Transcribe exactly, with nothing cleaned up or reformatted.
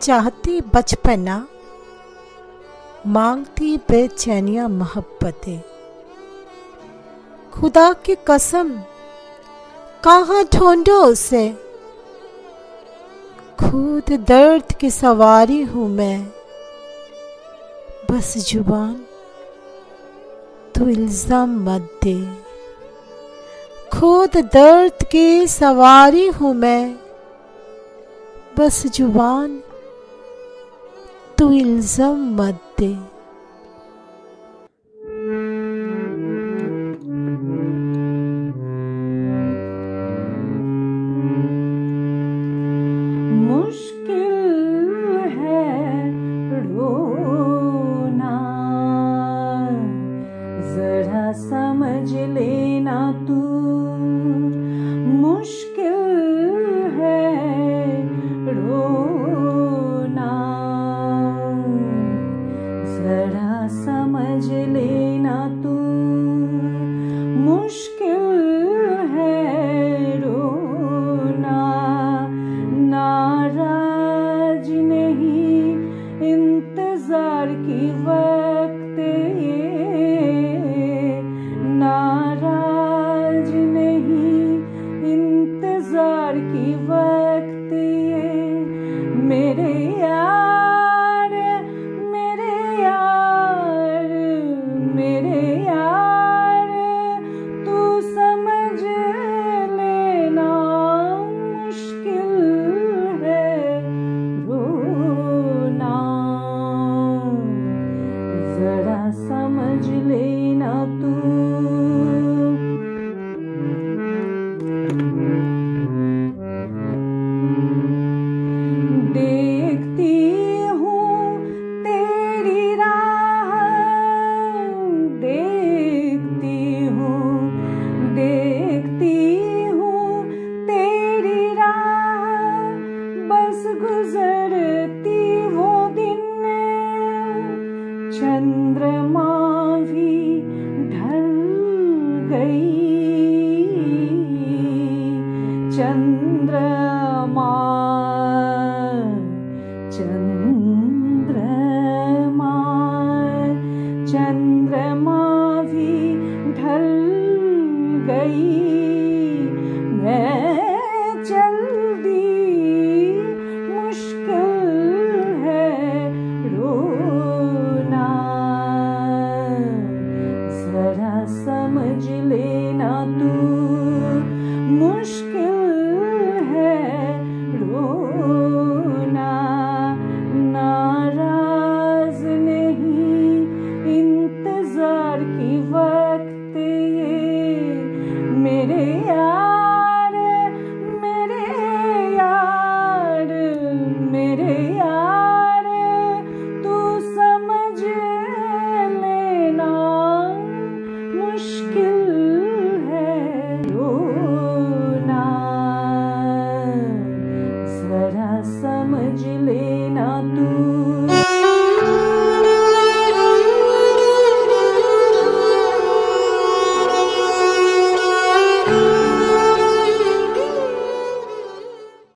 चाहती बचपना, मांगती बेचैनियां मोहब्बतें। खुदा की कसम कहाँ ढूंढो उसे, खुद दर्द की सवारी हूँ मैं। बस जुबान तू इल्जाम मत दे, खुद दर्द की सवारी हूँ मैं। बस जुबान तू इल्जाम मत दे। मुश्किल है रोना, जरा समझ लेना तू। मुश्किल है रोना, जरा समझ लेना तू। मुश्किल है रोना, नाराज नहीं इंतजार की वक्त ये, नाराज नहीं इंतजार की वक्त ये। मेरे यार मेरे यार मेरे यार, तू समझ लेना। मुश्किल है रोना, जरा समझ लेना तू। देखती हूँ तेरी राह, देखती हूँ देखती हूँ तेरी राह। बस गुजरती वो दिन, चंद्रमा भी ढल गई। चंद्रमा चंद्रमा चंद्रमा भी ढल गई। मैं चल दी, मुश्किल है रोना, जरा समझ लेना तू। मुश्किल है रोना, नाराज नहीं इंतजार की वक्त ये। मेरे यार मेरे यार मेरे यार, तू समझ लेना। मुश्किल है रोना, जरा समझ लेना तू।